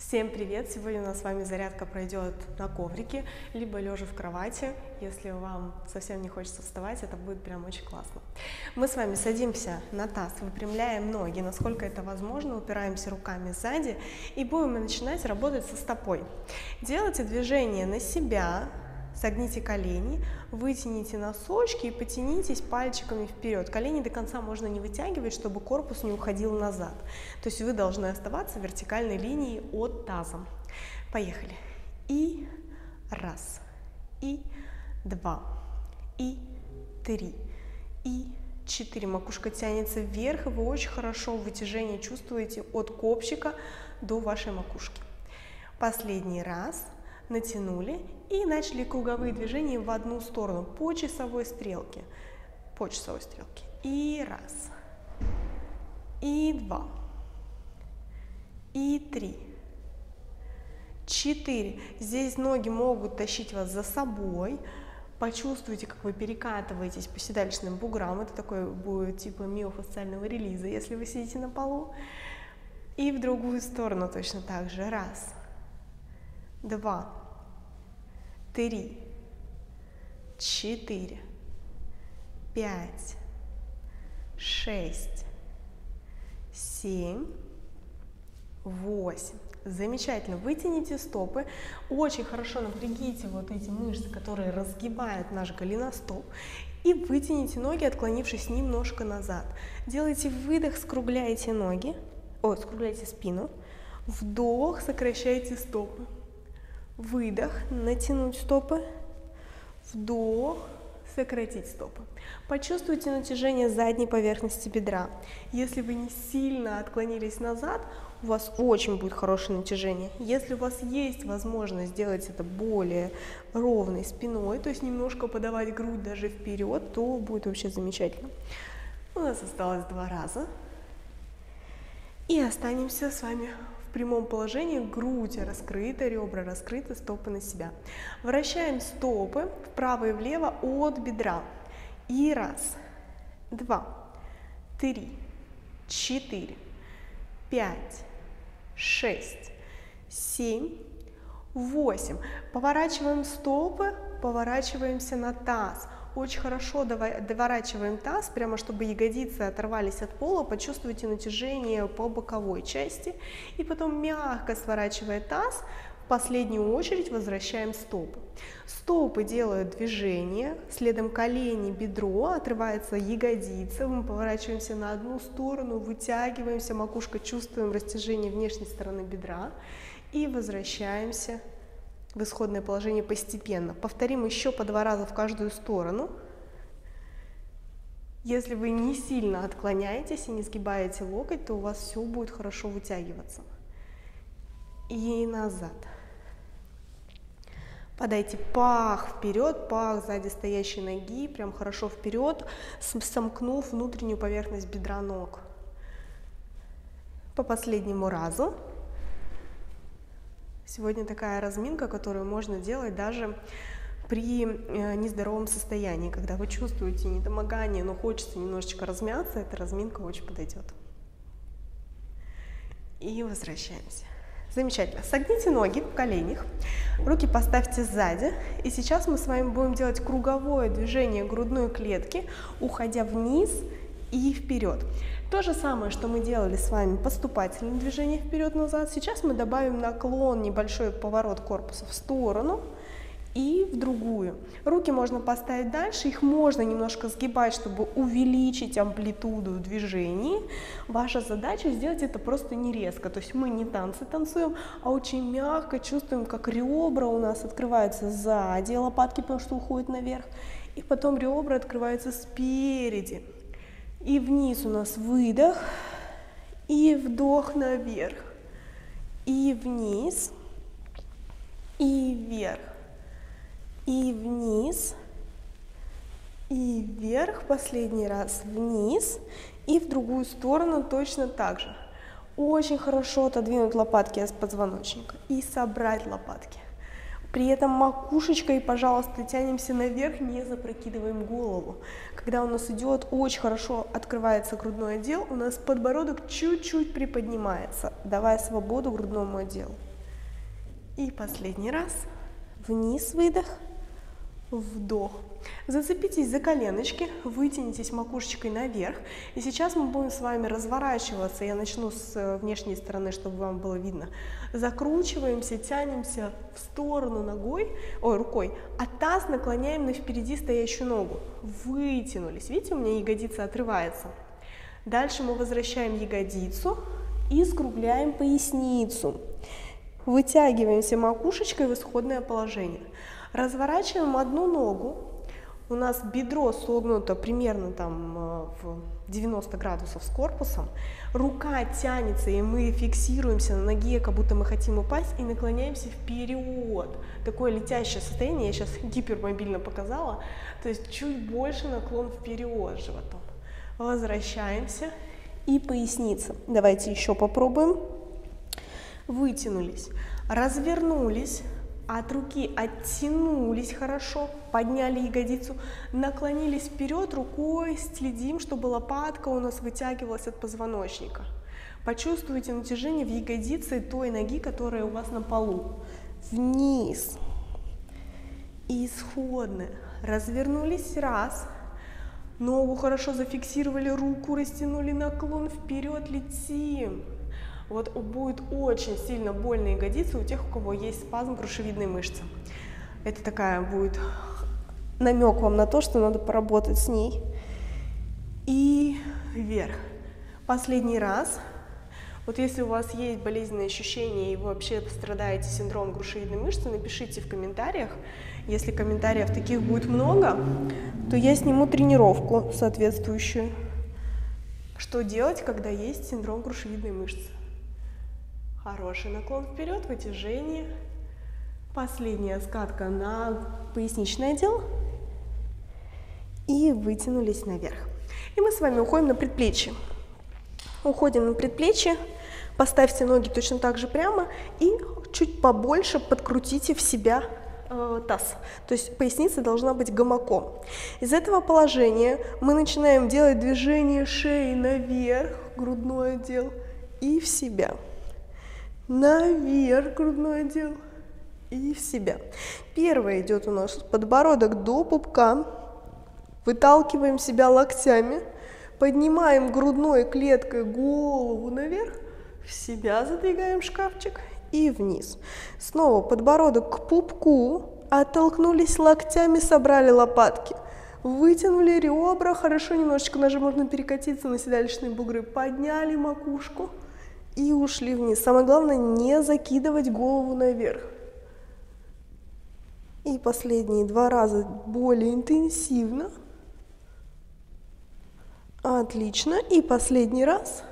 Всем привет! Сегодня у нас с вами зарядка пройдет на коврике, либо лежа в кровати. Если вам совсем не хочется вставать, это будет прям очень классно. Мы с вами садимся на таз, выпрямляем ноги, насколько это возможно, упираемся руками сзади и будем начинать работать со стопой. Делайте движение на себя. Согните колени, вытяните носочки и потянитесь пальчиками вперед. Колени до конца можно не вытягивать, чтобы корпус не уходил назад. То есть вы должны оставаться в вертикальной линии от таза. Поехали. И раз, и два, и три, и четыре. Макушка тянется вверх, и вы очень хорошо вытяжение чувствуете от копчика до вашей макушки. Последний раз. Натянули и начали круговые движения в одну сторону по часовой стрелке. По часовой стрелке. И раз, и два, и три, четыре. Здесь ноги могут тащить вас за собой. Почувствуйте, как вы перекатываетесь по седалищным буграм. Это такой будет типа миофасциального релиза, если вы сидите на полу. И в другую сторону точно так же. Раз, два, три, четыре, пять, шесть, семь, восемь. Замечательно. Вытяните стопы. Очень хорошо напрягите вот эти мышцы, которые разгибают наш голеностоп. И вытяните ноги, отклонившись немножко назад. Делайте выдох, скругляйте ноги. Скругляйте спину. Вдох, сокращайте стопы. Выдох, натянуть стопы, вдох, сократить стопы. Почувствуйте натяжение задней поверхности бедра. Если вы не сильно отклонились назад, у вас очень будет хорошее натяжение. Если у вас есть возможность сделать это более ровной спиной, то есть немножко подавать грудь даже вперед, то будет вообще замечательно. У нас осталось 2 раза. И останемся с вами в прямом положении, грудь раскрыта, ребра раскрыты, стопы на себя. Вращаем стопы вправо и влево от бедра. И раз, два, три, четыре, пять, шесть, семь, 8. Поворачиваем стопы, поворачиваемся на таз. Очень хорошо доворачиваем таз, прямо чтобы ягодицы оторвались от пола, почувствуйте натяжение по боковой части. И потом мягко сворачивая таз, в последнюю очередь возвращаем стопы. Стопы делают движение, следом колени, бедро, отрывается ягодица, мы поворачиваемся на одну сторону, вытягиваемся, макушка, чувствуем растяжение внешней стороны бедра и возвращаемся в исходное положение постепенно. Повторим еще по 2 раза в каждую сторону. Если вы не сильно отклоняетесь и не сгибаете локоть, то у вас все будет хорошо вытягиваться. И назад. Подайте пах вперед, пах сзади стоящей ноги, прям хорошо вперед, сомкнув внутреннюю поверхность бедра ног. По последнему разу. Сегодня такая разминка, которую можно делать даже при нездоровом состоянии, когда вы чувствуете недомогание, но хочется немножечко размяться, эта разминка очень подойдет. И возвращаемся. Замечательно. Согните ноги в коленях, руки поставьте сзади. И сейчас мы с вами будем делать круговое движение грудной клетки, уходя вниз и вперед. То же самое, что мы делали с вами поступательное движение вперед-назад. Сейчас мы добавим наклон, небольшой поворот корпуса в сторону и в другую. Руки можно поставить дальше, их можно немножко сгибать, чтобы увеличить амплитуду движений. Ваша задача сделать это просто не резко. То есть мы не танцы танцуем, а очень мягко чувствуем, как ребра у нас открываются сзади, лопатки потому что уходят наверх, и потом ребра открываются спереди. И вниз у нас выдох, и вдох наверх, и вниз, и вверх, и вниз, и вверх, последний раз вниз, и в другую сторону точно так же. Очень хорошо отодвинуть лопатки от позвоночника и собрать лопатки. При этом макушечкой, пожалуйста, тянемся наверх, не запрокидываем голову. Когда у нас идет, очень хорошо открывается грудной отдел, у нас подбородок чуть-чуть приподнимается, давая свободу грудному отделу. И последний раз. Вниз, выдох, вдох. Зацепитесь за коленочки, вытянитесь макушечкой наверх. И сейчас мы будем с вами разворачиваться. Я начну с внешней стороны, чтобы вам было видно. Закручиваемся, тянемся в сторону рукой, а таз наклоняем на впереди стоящую ногу. Вытянулись. Видите, у меня ягодица отрывается. Дальше мы возвращаем ягодицу и скругляем поясницу. Вытягиваемся макушечкой в исходное положение. Разворачиваем одну ногу. У нас бедро согнуто примерно там в 90 градусов с корпусом. Рука тянется, и мы фиксируемся на ноге, как будто мы хотим упасть, и наклоняемся вперед. Такое летящее состояние, я сейчас гипермобильно показала. То есть чуть больше наклон вперед животом. Возвращаемся. И поясница. Давайте еще попробуем. Вытянулись, развернулись. От руки оттянулись хорошо, подняли ягодицу, наклонились вперед, рукой следим, чтобы лопатка у нас вытягивалась от позвоночника. Почувствуйте натяжение в ягодице той ноги, которая у вас на полу. Вниз. Исходные. Развернулись, раз. Ногу хорошо зафиксировали, руку растянули, наклон вперед, летим. Вот будет очень сильно больно ягодицы у тех, у кого есть спазм грушевидной мышцы. Это такая будет намек вам на то, что надо поработать с ней. И вверх. Последний раз. Вот если у вас есть болезненные ощущения и вы вообще страдаете синдромом грушевидной мышцы, напишите в комментариях. Если комментариев таких будет много, то я сниму тренировку соответствующую. Что делать, когда есть синдром грушевидной мышцы? Хороший наклон вперед, вытяжение. Последняя скатка на поясничный отдел. И вытянулись наверх. И мы с вами уходим на предплечье. Уходим на предплечье. Поставьте ноги точно так же прямо и чуть побольше подкрутите в себя таз. То есть поясница должна быть гамаком. Из этого положения мы начинаем делать движение шеи наверх, грудной отдел, и в себя. Наверх грудной отдел и в себя. Первое идет у нас подбородок до пупка. Выталкиваем себя локтями. Поднимаем грудной клеткой голову наверх. В себя задвигаем шкафчик и вниз. Снова подбородок к пупку. Оттолкнулись локтями, собрали лопатки. Вытянули ребра. Хорошо, немножечко даже можно перекатиться на седалищные бугры. Подняли макушку. И ушли вниз. Самое главное, не закидывать голову наверх. И последние два раза более интенсивно. Отлично. И последний раз.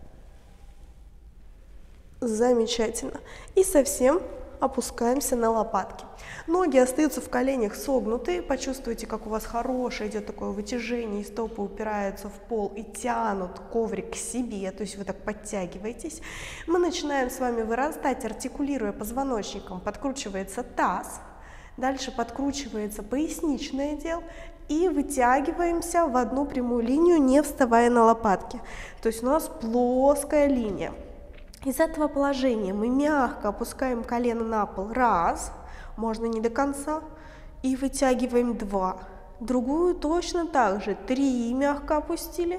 Замечательно. И совсем опускаемся на лопатки. Ноги остаются в коленях согнутые. Почувствуйте, как у вас хорошее идет такое вытяжение, и стопы упираются в пол и тянут коврик к себе, то есть вы так подтягиваетесь. Мы начинаем с вами вырастать, артикулируя позвоночником. Подкручивается таз, дальше подкручивается поясничный отдел и вытягиваемся в одну прямую линию, не вставая на лопатки. То есть у нас плоская линия. Из этого положения мы мягко опускаем колено на пол. Раз. Можно не до конца. И вытягиваем 2. Другую точно так же. 3 мягко опустили.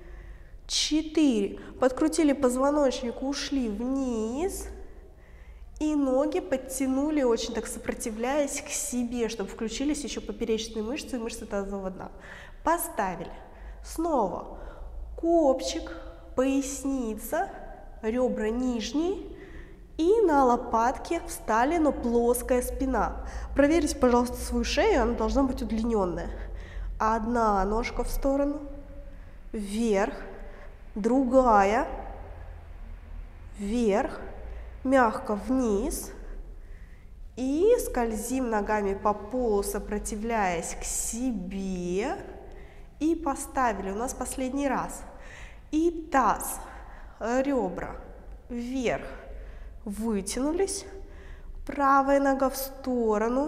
4. Подкрутили позвоночник, ушли вниз. И ноги подтянули, очень так сопротивляясь к себе, чтобы включились еще поперечные мышцы и мышцы тазового дна. Поставили. Снова копчик, поясница, ребра нижние. И на лопатки встали, но плоская спина. Проверьте, пожалуйста, свою шею, она должна быть удлиненная. Одна ножка в сторону, вверх, другая, вверх, мягко вниз. И скользим ногами по полу, сопротивляясь к себе. И поставили. У нас последний раз. И таз, ребра, вверх. Вытянулись, правая нога в сторону,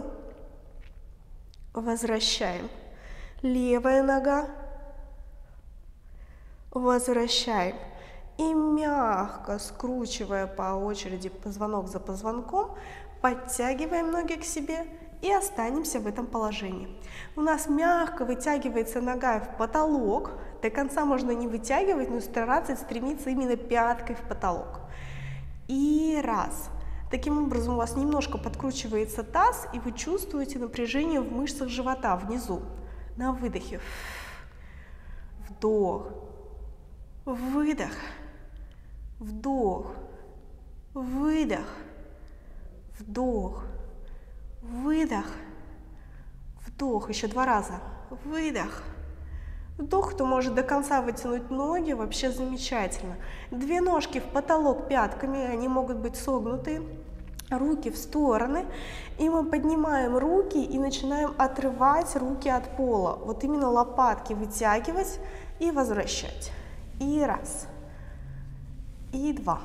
возвращаем, левая нога, возвращаем. И мягко скручивая по очереди позвонок за позвонком, подтягиваем ноги к себе и останемся в этом положении. У нас мягко вытягивается нога в потолок. До конца можно не вытягивать, но стараться стремиться именно пяткой в потолок. И раз. Таким образом у вас немножко подкручивается таз, и вы чувствуете напряжение в мышцах живота внизу. На выдохе. Вдох. Выдох. Вдох. Выдох. Вдох. Выдох. Вдох. Еще 2 раза. Выдох. Вдох. Кто может до конца вытянуть ноги, вообще замечательно. 2 ножки в потолок пятками, они могут быть согнуты. Руки в стороны. И мы поднимаем руки и начинаем отрывать руки от пола. Вот именно лопатки вытягивать и возвращать. И раз. И 2.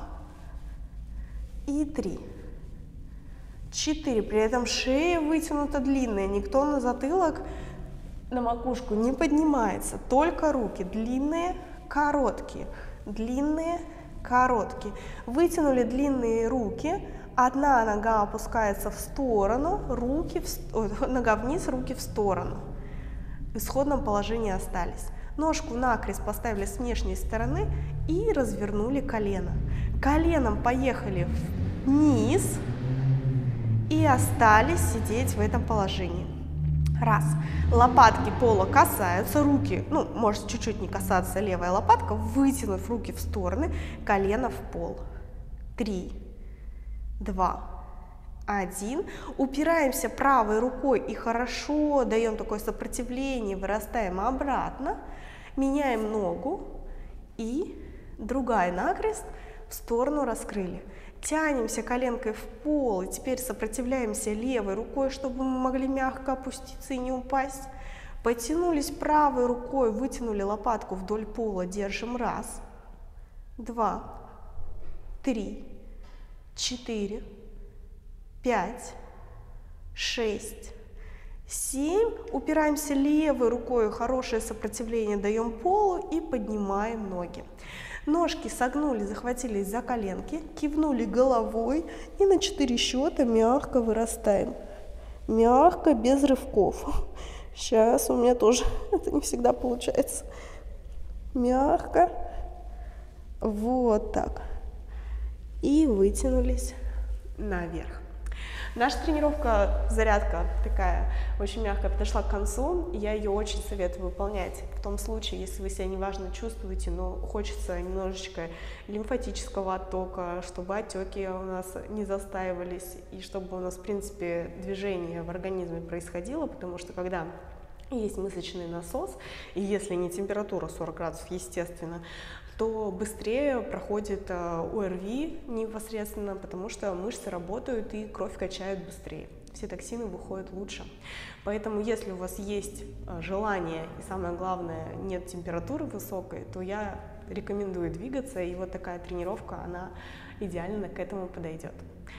И 3. 4. При этом шея вытянута длинная. Никто на затылок, на макушку не поднимается. Только руки. Длинные, короткие. Длинные, короткие. Вытянули длинные руки. Одна нога опускается в сторону, нога вниз, руки в сторону. В исходном положении остались. Ножку накрест поставили с внешней стороны и развернули колено. Коленом поехали вниз и остались сидеть в этом положении. Раз. Лопатки пола касаются, руки, может чуть-чуть не касаться левая лопатка, вытянув руки в стороны, колено в пол. 3, 2, 1. Упираемся правой рукой и хорошо даем такое сопротивление, вырастаем обратно. Меняем ногу и другая накрест в сторону раскрыли. Тянемся коленкой в пол и теперь сопротивляемся левой рукой, чтобы мы могли мягко опуститься и не упасть. Потянулись правой рукой, вытянули лопатку вдоль пола, держим. 1, 2, 3, 4, 5, 6, 7. Упираемся левой рукой, хорошее сопротивление даем полу и поднимаем ноги. Ножки согнули, захватились за коленки, кивнули головой и на 4 счета мягко вырастаем. Мягко, без рывков. Сейчас у меня тоже это не всегда получается. Мягко. Вот так. И вытянулись наверх. Наша тренировка, зарядка такая очень мягкая, подошла к концу. Я ее очень советую выполнять в том случае, если вы себя неважно чувствуете, но хочется немножечко лимфатического оттока, чтобы отеки у нас не застаивались и чтобы у нас, в принципе, движение в организме происходило, потому что когда есть мышечный насос, и если не температура 40 градусов, естественно, то быстрее проходит ОРВИ непосредственно, потому что мышцы работают и кровь качают быстрее. Все токсины выходят лучше. Поэтому, если у вас есть желание и, самое главное, нет температуры высокой, то я рекомендую двигаться, и вот такая тренировка, она идеально к этому подойдет.